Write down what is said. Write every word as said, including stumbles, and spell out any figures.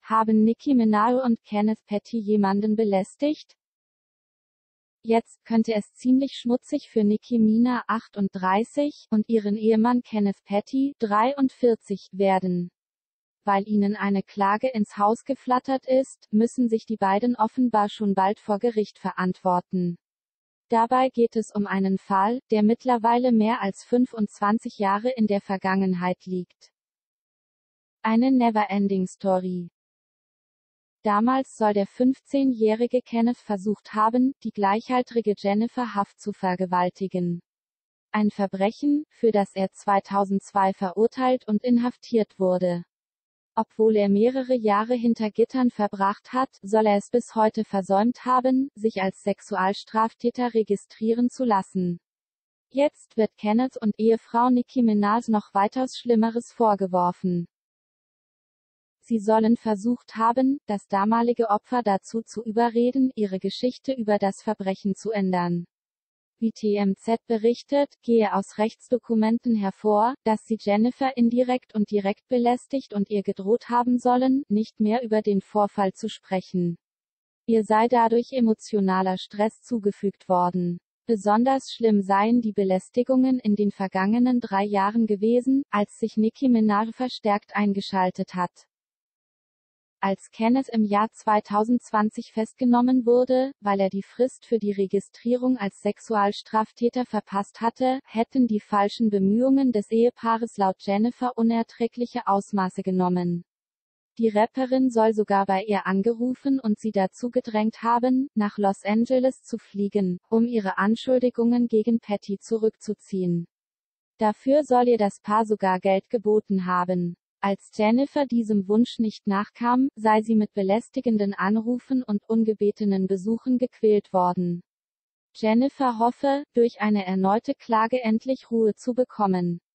Haben Nicki Minaj und Kenneth Petty jemanden belästigt? Jetzt könnte es ziemlich schmutzig für Nicki Minaj, achtunddreißig, und ihren Ehemann Kenneth Petty, dreiundvierzig, werden. Weil ihnen eine Klage ins Haus geflattert ist, müssen sich die beiden offenbar schon bald vor Gericht verantworten. Dabei geht es um einen Fall, der mittlerweile mehr als fünfundzwanzig Jahre in der Vergangenheit liegt. Eine Never-Ending Story. Damals soll der fünfzehnjährige Kenneth versucht haben, die gleichaltrige Jennifer Hough zu vergewaltigen. Ein Verbrechen, für das er zweitausendzwei verurteilt und inhaftiert wurde. Obwohl er mehrere Jahre hinter Gittern verbracht hat, soll er es bis heute versäumt haben, sich als Sexualstraftäter registrieren zu lassen. Jetzt wird Kenneth und Ehefrau Nicki Minaj noch weitaus Schlimmeres vorgeworfen. Sie sollen versucht haben, das damalige Opfer dazu zu überreden, ihre Geschichte über das Verbrechen zu ändern. Wie T M Z berichtet, gehe aus Rechtsdokumenten hervor, dass sie Jennifer indirekt und direkt belästigt und ihr gedroht haben sollen, nicht mehr über den Vorfall zu sprechen. Ihr sei dadurch emotionaler Stress zugefügt worden. Besonders schlimm seien die Belästigungen in den vergangenen drei Jahren gewesen, als sich Nicki Minaj verstärkt eingeschaltet hat. Als Kenneth im Jahr zweitausendzwanzig festgenommen wurde, weil er die Frist für die Registrierung als Sexualstraftäter verpasst hatte, hätten die falschen Bemühungen des Ehepaares laut Jennifer unerträgliche Ausmaße genommen. Die Rapperin soll sogar bei ihr angerufen und sie dazu gedrängt haben, nach Los Angeles zu fliegen, um ihre Anschuldigungen gegen Petty zurückzuziehen. Dafür soll ihr das Paar sogar Geld geboten haben. Als Jennifer diesem Wunsch nicht nachkam, sei sie mit belästigenden Anrufen und ungebetenen Besuchen gequält worden. Jennifer hoffe, durch eine erneute Klage endlich Ruhe zu bekommen.